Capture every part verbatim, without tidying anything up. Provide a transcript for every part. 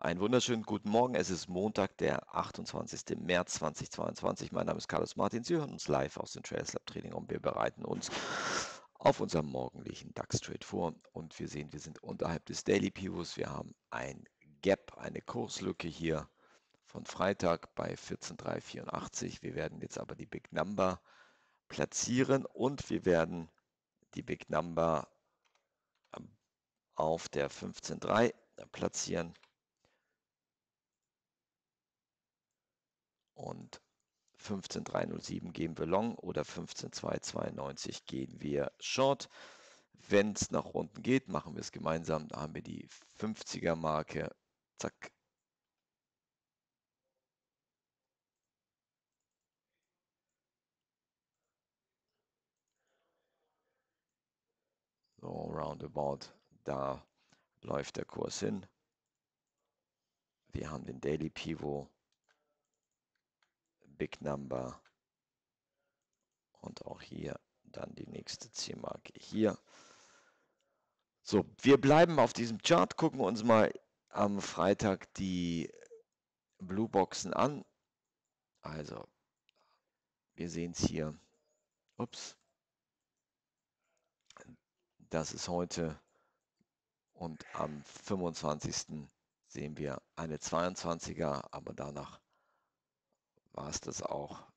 Einen wunderschönen guten Morgen. Es ist Montag, der achtundzwanzigste März zweitausendzweiundzwanzig. Mein Name ist Carlos Martin. Sie hören uns live aus dem Traders Lab Training und wir bereiten uns auf unserem morgendlichen DAX-Trade vor. Und wir sehen, wir sind unterhalb des Daily Pivots. Wir haben ein Gap, eine Kurslücke hier von Freitag bei vierzehn Komma dreihundertvierundachtzig. Wir werden jetzt aber die Big Number platzieren und wir werden die Big Number auf der fünfzehn Komma drei platzieren. Und fünfzehn Komma dreihundertsieben gehen wir Long oder fünfzehn Komma zweihundertzweiundneunzig gehen wir Short. Wenn es nach unten geht, machen wir es gemeinsam. Da haben wir die fünfziger Marke. Zack. So, roundabout, da läuft der Kurs hin. Wir haben den Daily Pivot, Big Number und auch hier dann die nächste Zielmarke hier. So, wir bleiben auf diesem Chart, gucken uns mal am Freitag die Blue Boxen an. Also, wir sehen es hier. Ups. Das ist heute und am fünfundzwanzigsten sehen wir eine zweiundzwanziger, aber danach war es das auch.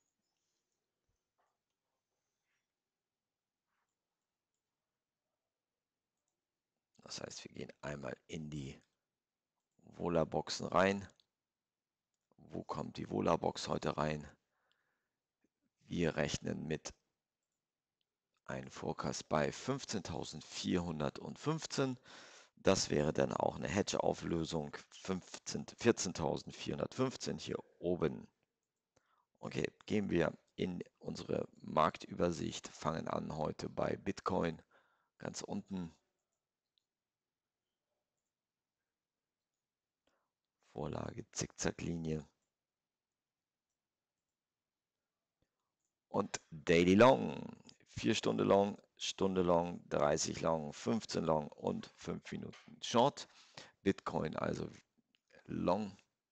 Das heißt, wir gehen einmal in die Vola-Boxen rein. Wo kommt die Vola-Box heute rein? Wir rechnen mit einem Forecast bei fünfzehntausendvierhundertfünfzehn. Das wäre dann auch eine Hedge-Auflösung vierzehntausendvierhundertfünfzehn hier oben. Okay, gehen wir in unsere Marktübersicht, fangen an heute bei Bitcoin ganz unten. Vorlage Zickzacklinie. Und Daily Long, vier Stunden Long, Stunde Long, dreißig Long, fünfzehn Long und fünf Minuten Short. Bitcoin also Long.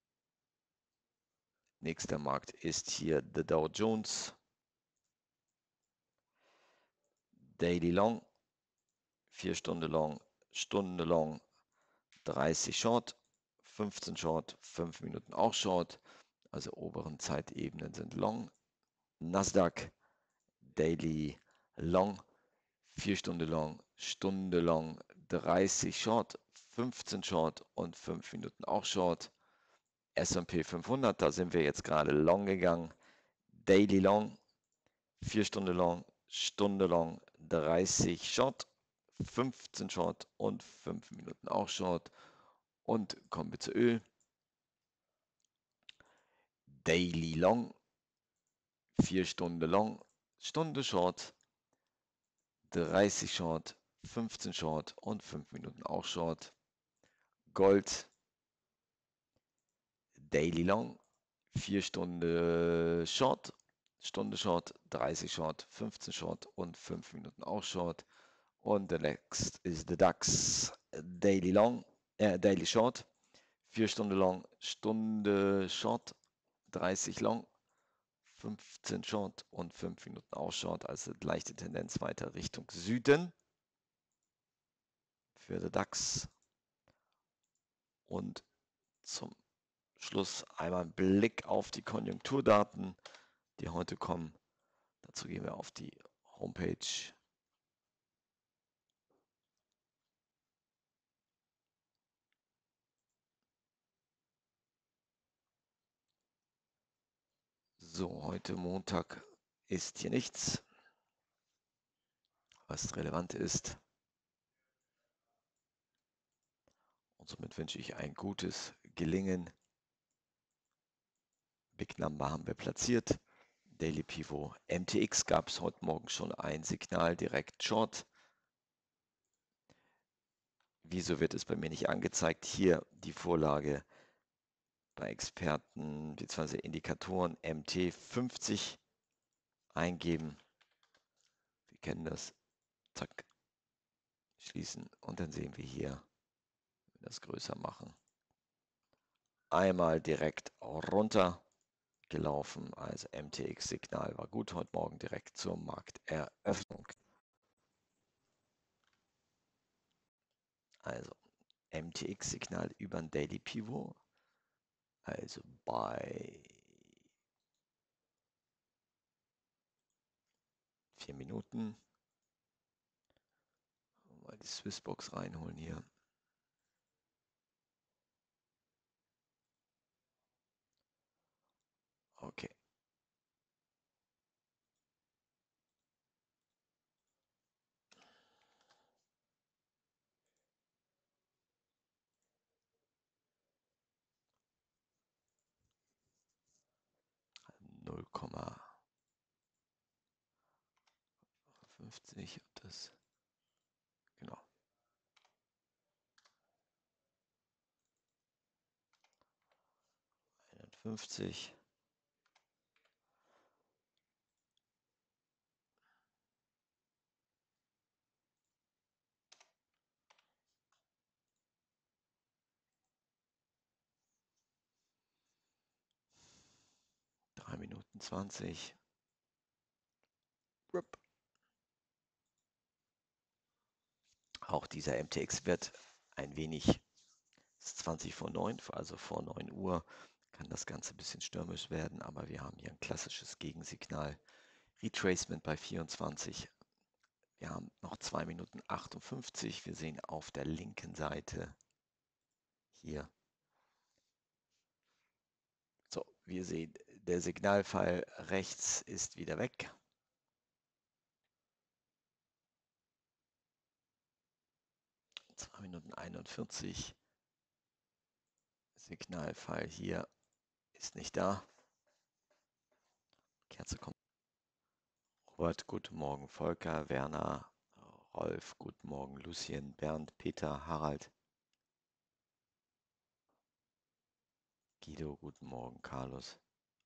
Nächster Markt ist hier der Dow Jones. Daily Long, vier Stunden Long, Stunde Long, dreißig Short, fünfzehn Short, fünf Minuten auch Short. Also oberen Zeitebenen sind Long. Nasdaq, Daily Long, vier Stunden Long, Stunde Long, dreißig Short, fünfzehn Short und fünf Minuten auch Short. S und P fünfhundert, da sind wir jetzt gerade Long gegangen. Daily Long, vier Stunden Long, Stunde Long, dreißig Short, fünfzehn Short und fünf Minuten auch Short. Und kommen wir zu Öl. Daily Long, vier Stunden Long, Stunde Short, dreißig Short, fünfzehn Short und fünf Minuten auch Short. Gold, Daily Long, vier Stunden Short, Stunde Short, dreißig Short, fünfzehn Short und fünf Minuten auch Short. Und der next ist der DAX, Daily Long, äh, Daily Short, vier Stunden Long, Stunde Short, dreißig Long, fünfzehn Short und fünf Minuten auch Short, also leichte Tendenz weiter Richtung Süden für den DAX. Und zum Schluss einmal ein Blick auf die Konjunkturdaten, die heute kommen. Dazu gehen wir auf die Homepage. So, heute Montag ist hier nichts, was relevant ist. Und somit wünsche ich ein gutes Gelingen. Big Number haben wir platziert. Daily Pivot M T X gab es heute Morgen schon ein Signal direkt Short. Wieso wird es bei mir nicht angezeigt? Hier die Vorlage bei Experten bzw. Indikatoren M T fünfzig eingeben. Wir kennen das. Zack. Schließen und dann sehen wir hier, wenn wir das größer machen. einmal direkt runter gelaufen. Also M T X-Signal war gut heute Morgen direkt zur Markteröffnung. Also M T X-Signal über ein Daily Pivot. Also bei vier Minuten. Mal die Swissbox reinholen hier. Okay. null Komma fünfzig, das, genau. einundfünfzig. drei Minuten zwanzig. Auch dieser M T X wird ein wenig, ist zwanzig vor neun, also vor neun Uhr, kann das Ganze ein bisschen stürmisch werden, aber wir haben hier ein klassisches Gegensignal. Retracement bei vierundzwanzig. Wir haben noch zwei Minuten achtundfünfzig. Wir sehen auf der linken Seite hier. So, wir sehen, der Signalpfeil rechts ist wieder weg. zwei Minuten einundvierzig. Signalpfeil hier ist nicht da. Kerze kommt. Robert, guten Morgen. Volker, Werner, Rolf, guten Morgen. Lucien, Bernd, Peter, Harald. Guido, guten Morgen. Carlos.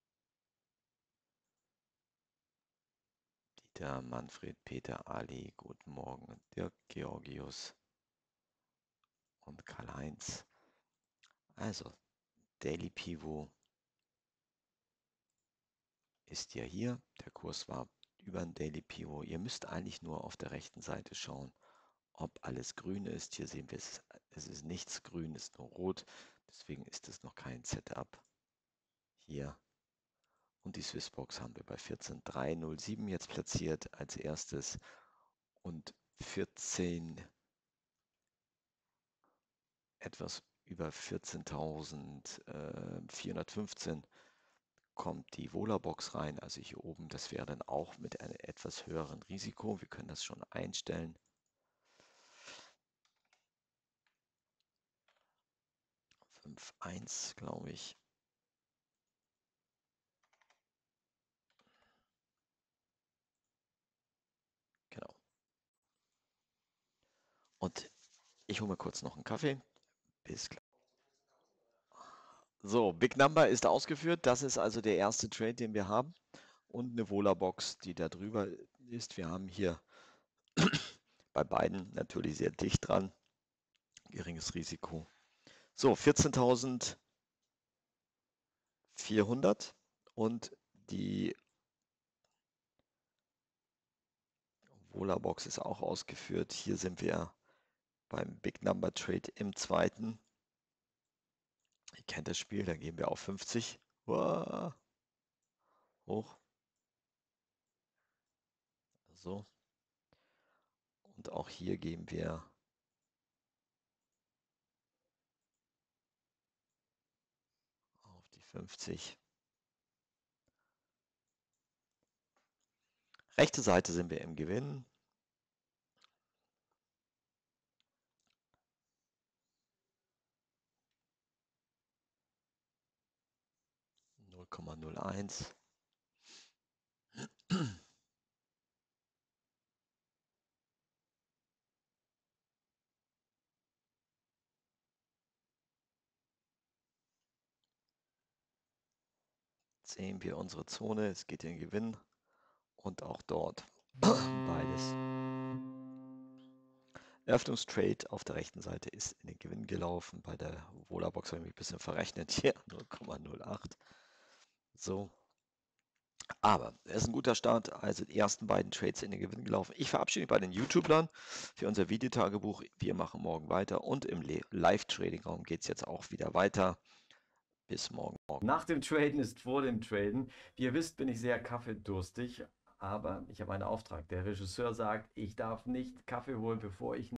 Dieter, Manfred, Peter, Ali, guten Morgen. Dirk, Georgius und Karl-Heinz. Also, Daily Pivot ist ja hier. Der Kurs war über ein Daily Pivot. Ihr müsst eigentlich nur auf der rechten Seite schauen, ob alles grün ist. Hier sehen wir es, es ist nichts grün, es ist nur rot. Deswegen ist es noch kein Setup. Hier. Und die Swissbox haben wir bei vierzehn Komma dreihundertsieben jetzt platziert als erstes. Und vierzehn, etwas über vierzehntausendstvierhundertfünfzehn kommt die Vola-Box rein, also hier oben, das wäre dann auch mit einem etwas höheren Risiko. Wir können das schon einstellen. fünf Komma eins, glaube ich. Genau. Und ich hole mir kurz noch einen Kaffee. Bis gleich. So, Big Number ist ausgeführt. Das ist also der erste Trade, den wir haben. Und eine Vola-Box, die da drüber ist. Wir haben hier bei beiden natürlich sehr dicht dran. Geringes Risiko. So, vierzehntausendvierhundert und die Vola-Box ist auch ausgeführt. Hier sind wir beim Big Number Trade im zweiten. Ihr kennt das Spiel, da gehen wir auf fünfzig. Uah. Hoch. So. Und auch hier gehen wir auf die fünfzig. Rechte Seite sind wir im Gewinn. null Komma null eins. Sehen wir unsere Zone, es geht in den Gewinn und auch dort beides. Eröffnungstrade auf der rechten Seite ist in den Gewinn gelaufen. Bei der Vola-Box habe ich mich ein bisschen verrechnet hier, null Komma null acht. So. Aber es ist ein guter Start. Also die ersten beiden Trades in den Gewinn gelaufen. Ich verabschiede mich bei den YouTubern für unser Videotagebuch. Wir machen morgen weiter und im Live-Trading-Raum geht es jetzt auch wieder weiter. Bis morgen. Nach dem Traden ist vor dem Traden. Wie ihr wisst, bin ich sehr kaffeedurstig, aber ich habe einen Auftrag. Der Regisseur sagt, ich darf nicht Kaffee holen, bevor ich